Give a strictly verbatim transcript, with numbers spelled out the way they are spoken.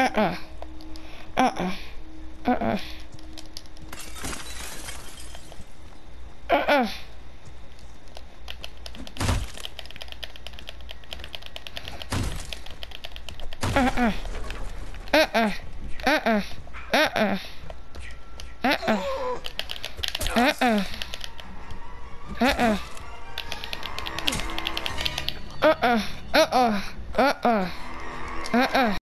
Uh-uh. Uh-uh. Uh-uh. Uh-uh. Uh-uh. Uh-uh. Uh-uh. Uh-uh. Uh-uh. Uh-uh. Uh-uh. Uh-uh. Uh-uh. Uh-uh. Uh-uh.